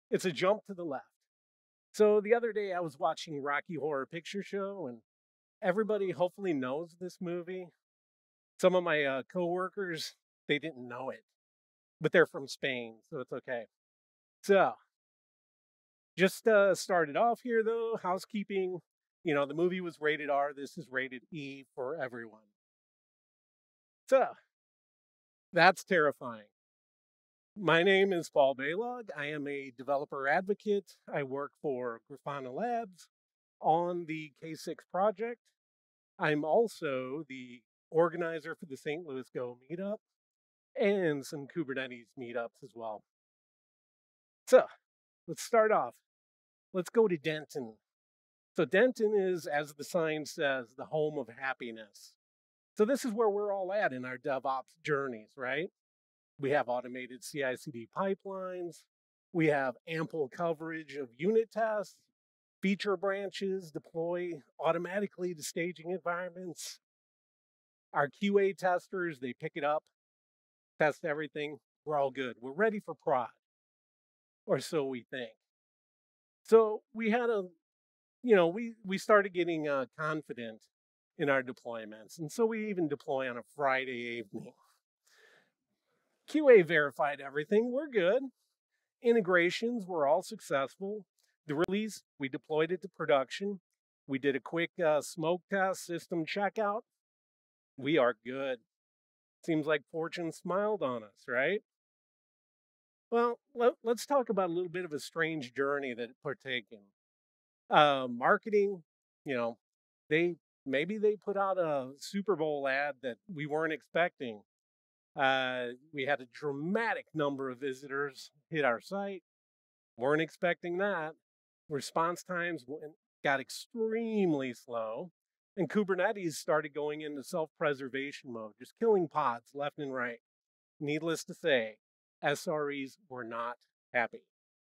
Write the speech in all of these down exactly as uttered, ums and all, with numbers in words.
It's a jump to the left. So the other day I was watching Rocky Horror Picture Show, and everybody hopefully knows this movie. Some of my uh, coworkers, they didn't know it, but they're from Spain, so it's okay. So just uh, started off here though, housekeeping. You know, the movie was rated R. This is rated E for everyone. So that's terrifying. My name is Paul Balogh. I am a developer advocate. I work for Grafana Labs on the K six project. I'm also the organizer for the Saint Louis Go meetup and some Kubernetes meetups as well. So let's start off. Let's go to Denton. So Denton is, as the sign says, the home of happiness. So this is where we're all at in our DevOps journeys, right? We have automated C I C D pipelines. We have ample coverage of unit tests, feature branches deploy automatically to staging environments. Our Q A testers, they pick it up, test everything. We're all good. We're ready for prod, or so we think. So we had a, you know, we, we started getting uh, confident in our deployments. And so we even deploy on a Friday evening. Q A verified everything. We're good. Integrations were all successful. The release, we deployed it to production. We did a quick uh, smoke test, system checkout. We are good. Seems like fortune smiled on us, right? Well, let, us talk about a little bit of a strange journey that it partaken. Uh, marketing, you know, they maybe they put out a Super Bowl ad that we weren't expecting. Uh, we had a dramatic number of visitors hit our site. Weren't expecting that. Response times got extremely slow, and Kubernetes started going into self-preservation mode, just killing pods left and right. Needless to say, S R Es were not happy.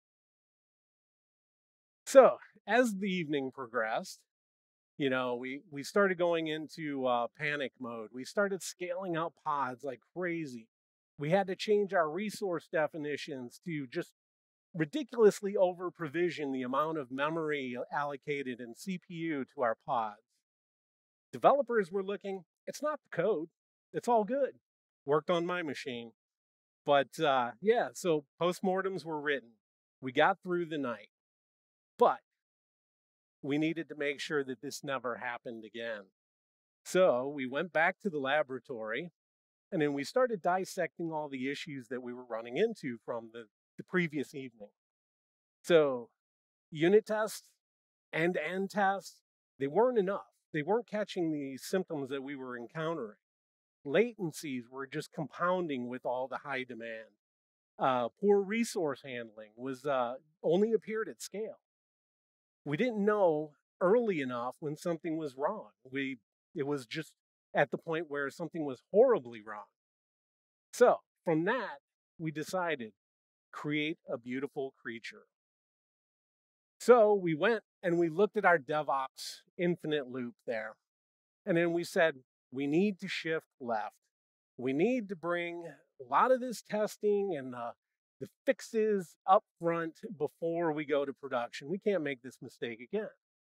So as the evening progressed, you know, we, we started going into uh, panic mode. We started scaling out pods like crazy. We had to change our resource definitions to just ridiculously over provision the amount of memory allocated and C P U to our pods. Developers were looking, it's not the code, it's all good. Worked on my machine. But uh, yeah, so postmortems were written. We got through the night. But we needed to make sure that this never happened again. So we went back to the laboratory, and then we started dissecting all the issues that we were running into from the, the previous evening. So unit tests, end-to-end tests, they weren't enough. They weren't catching the symptoms that we were encountering. Latencies were just compounding with all the high demand. Uh, poor resource handling was uh, only appeared at scale. We didn't know early enough when something was wrong. We it was just at the point where something was horribly wrong. So from that, we decided create a beautiful creature. So we went and we looked at our DevOps infinite loop there. And then we said, we need to shift left. We need to bring a lot of this testing and the, the fixes up front before we go to production. We can't make this mistake again.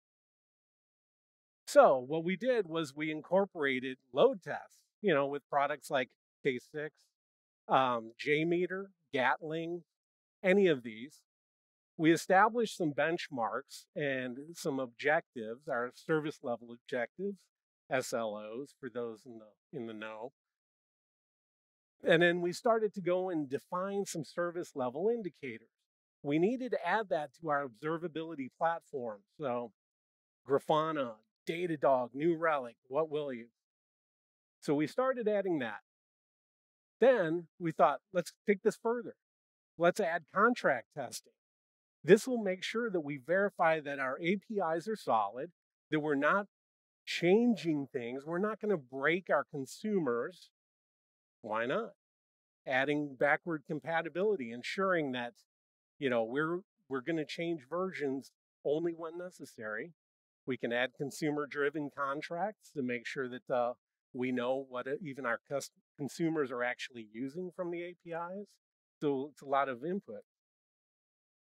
So what we did was we incorporated load tests, you know, with products like K six, um, JMeter, Gatling, any of these. We established some benchmarks and some objectives, our service level objectives, S L Os for those in the in the know. And then we started to go and define some service level indicators. We needed to add that to our observability platform. So Grafana, Datadog, New Relic, what will you? So we started adding that. Then we thought, let's take this further. Let's add contract testing. This will make sure that we verify that our A P Is are solid, that we're not changing things. We're not going to break our consumers. Why not? Adding backward compatibility, ensuring that, you know, we're we're going to change versions only when necessary. We can add consumer-driven contracts to make sure that uh, we know what even our consumers are actually using from the A P Is. So it's a lot of input.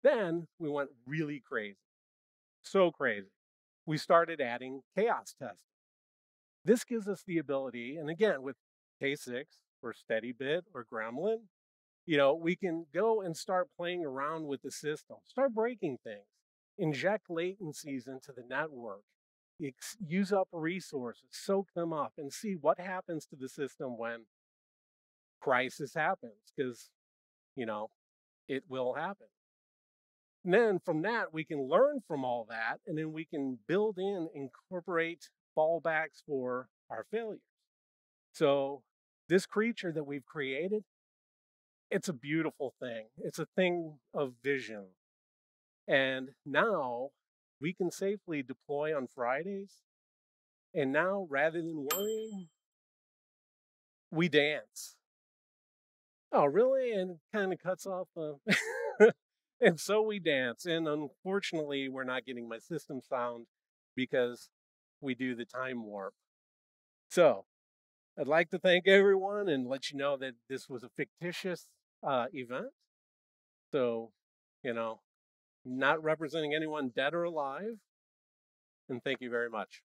Then we went really crazy, so crazy. We started adding chaos testing. This gives us the ability, and again, with K six or steady bit or gremlin, you know, we can go and start playing around with the system, start breaking things, inject latencies into the network, ex- use up resources, soak them up, and see what happens to the system when crisis happens, because, you know, it will happen. And then from that, we can learn from all that, and then we can build in, incorporate fallbacks for our failures. So this creature that we've created, it's a beautiful thing. It's a thing of vision. And now we can safely deploy on Fridays. And now, rather than worrying, we dance. Oh, really? And kind of cuts off. Uh... and so we dance. And unfortunately, we're not getting my system sound because we do the time warp. So I'd like to thank everyone and let you know that this was a fictitious uh, event. So, you know, not representing anyone dead or alive. And thank you very much.